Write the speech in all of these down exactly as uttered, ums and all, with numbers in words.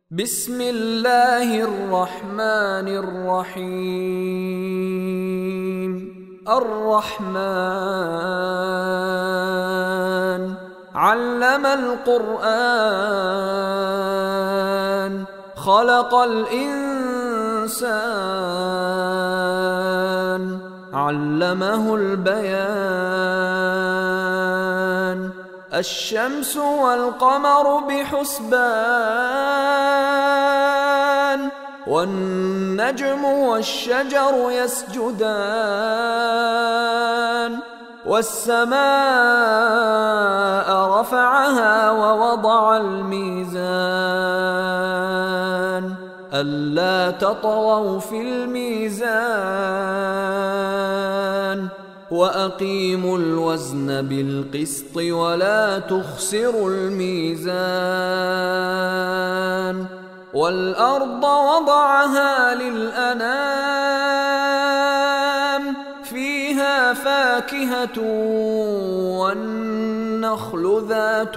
بسم الله الرحمن الرحيم. الرحمن علم القرآن خلق الإنسان علمه البيان. الشمس والقمر بحسبان والنجم والشجر يسجدان. والسماء رفعها ووضع الميزان ألا تطغوا في الميزان وأقيموا الوزن بالقسط ولا تخسروا الميزان. والأرض وضعها للأنام فيها فاكهة والنخل ذات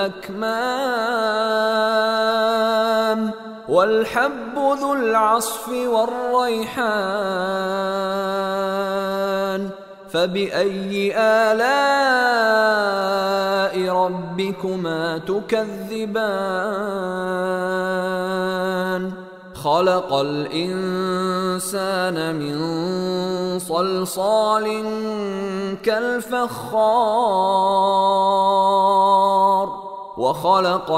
الأكمام والحب ذو العصف والريحان. فبأي آلاء ربكما تكذبان؟ خلق الإنسان من صلصال كالفخار وخلق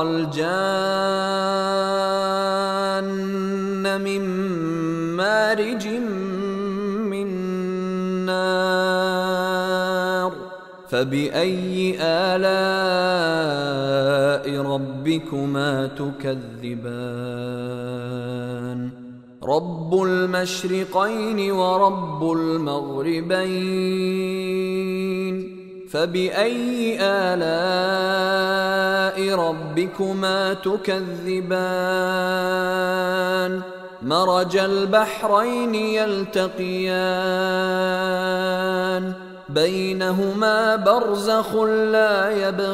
الجان من مارج من نار. فبأي آلاء ربكما تكذبان؟ رب المشرقين ورب المغربين. فبأي آلاء ربكما تكذبان؟ مرج البحرين يلتقيان بينهما برزخ لا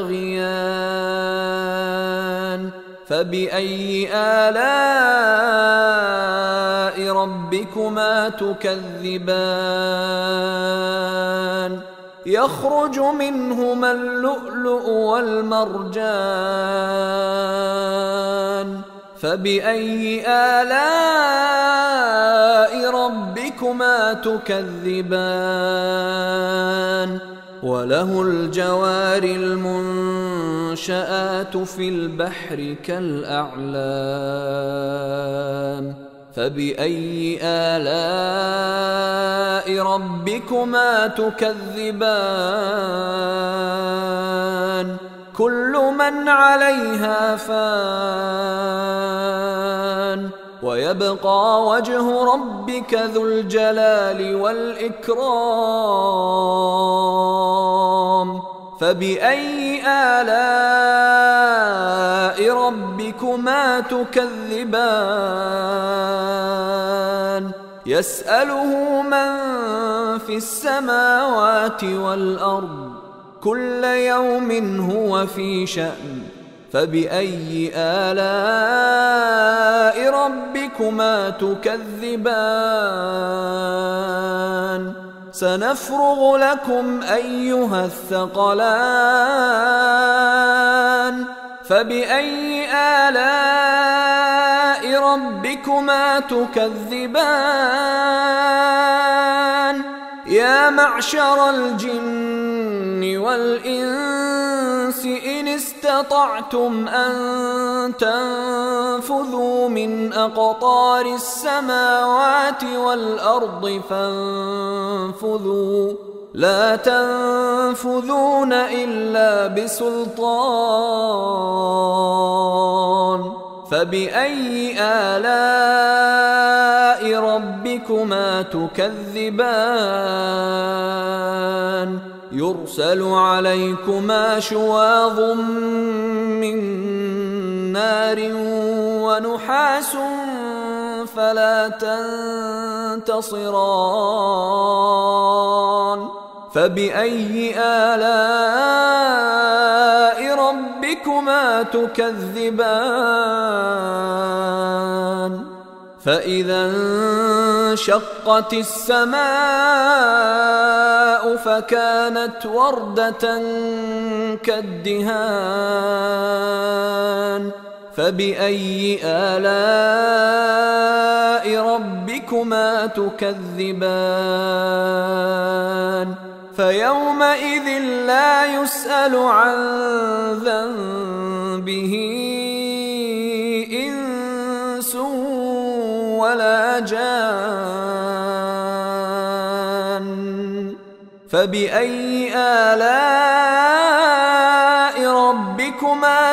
يبغيان. فبأي آلاء ربكما تكذبان؟ يخرج منهما اللؤلؤ والمرجان. فبأي آلاء ربكما تكذبان؟ وله الجوار المنشآت في البحر كالأعلام. فبأي آلاء ربكما تكذبان؟ كل من عليها فان ويبقى وجه ربك ذو الجلال والإكرام. فبأي آلاء ربكما تكذبان؟ يسأله من في السماوات والأرض كل يوم هو في شأن. فبأي آلاء ربكما تكذبان؟ سنفرغ لكم أيها الثقلان. فبأي آلاء ربكما تكذبان؟ يا معشر الجن والإنس إن استطعتم أن تنفذوا من أقطار السماوات والأرض فانفذوا لا تنفذون إلا بسلطان. فبأي آلاء ربكما تكذبان؟ يرسل عليكما شواظ من نار ونحاس فلا تنتصران. فبأي آلاء ربكما تكذبان فإذا انشقت السماء فكانت وردة كالدهان فبأي آلاء ربكما تكذبان فيومئذ لا يسأل عن ذنبه إنس ولا جان فبأي آلاء ربكما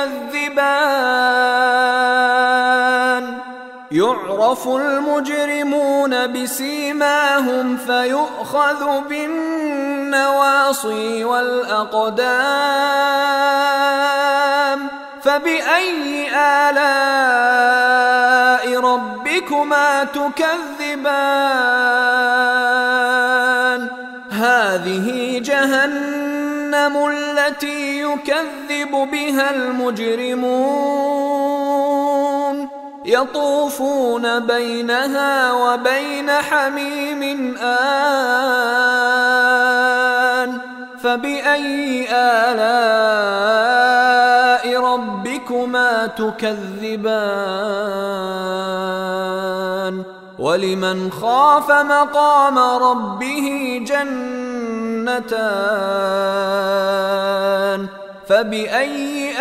تكذبان يعرف المجرمون بسيماهم فيؤخذ بالنواصي والأقدام فبأي آلاء ربكما تكذبان هذه جهنم التي يكذب بها المجرمون يطوفون بينها وبين حميم آن فبأي آلاء ربكما تكذبان ولمن خاف مقام ربه جنتان فبأي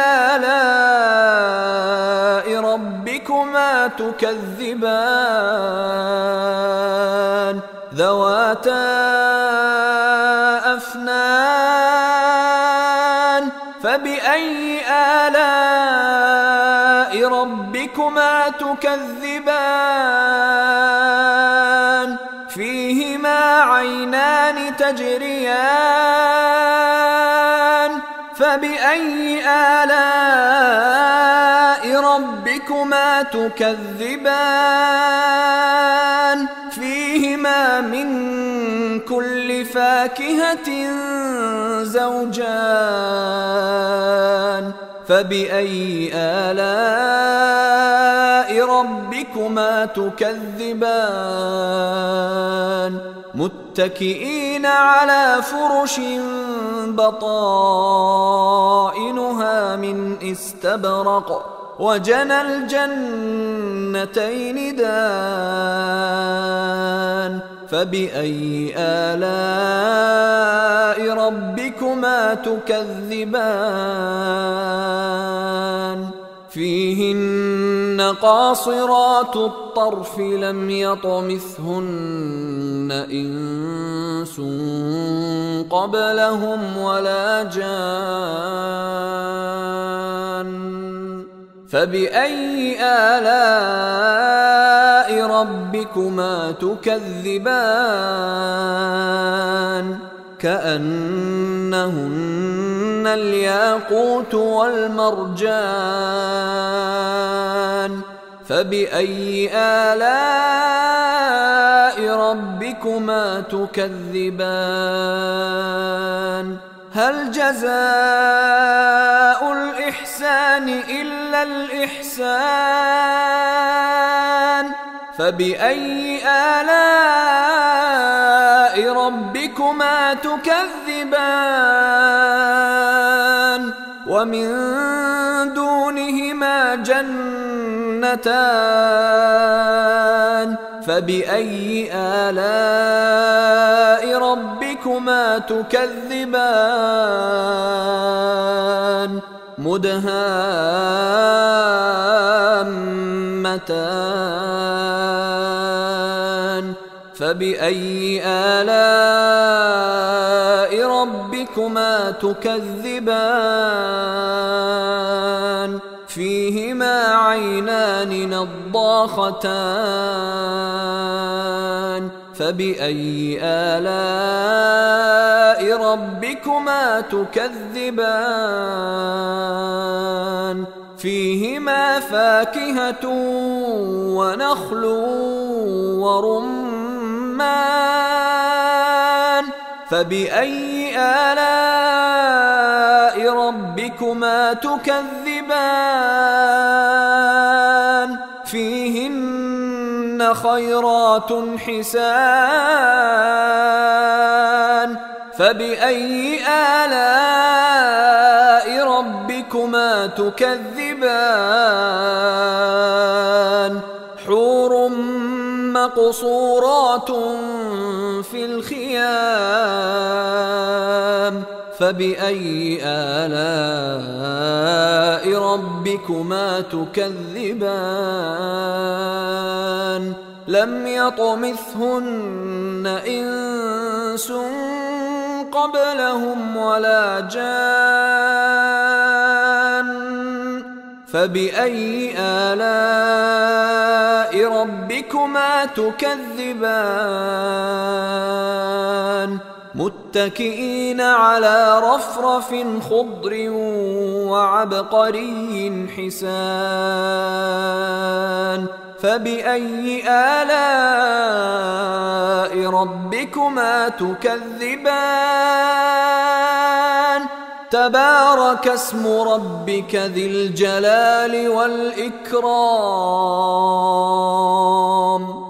آلاء ربكما تكذبان ذواتا أفنان فبأي آلاء ربكما تكذبان فيهما عينان تجريان فبأي آلاء ربكما تكذبان فيهما من كل فاكهة زوجان فبأي آلاء ربكما تكذبان متكئين على فرش بطائنها من استبرق وجنى الجنتين دان فبأي آلاء ربكما تكذبان فيهن قاصرات الطرف لم يطمثهن إنس قبلهم ولا جان فبأي آلاء ربكما تكذبان كأنهن الياقوت والمرجان فبأي آلاء ربكما تكذبان هل جزاء الإحسان إلا الإحسان فبأي آلاء ربكما تكذبان ومن دونهما جنتان فبأي آلاء ربكما تكذبان مدهامتان فبأي آلاء ربكما تكذبان فيهما عينان نضاختان فبأي آلاء ربكما تكذبان فيهما فاكهة ونخل ورمان فبأي آلاء ربكما ربكما تكذبان فيهن خيرات حسان فبأي آلاء ربكما تكذبان حور مقصورات في الخيام فبأي آلاء ربكما تكذبان لم يطمثهن إنس قبلهم ولا جان فبأي آلاء ربكما تكذبان متكئين على رفرف خضر وعبقري حسان فبأي آلاء ربكما تكذبان تبارك اسم ربك ذي الجلال والإكرام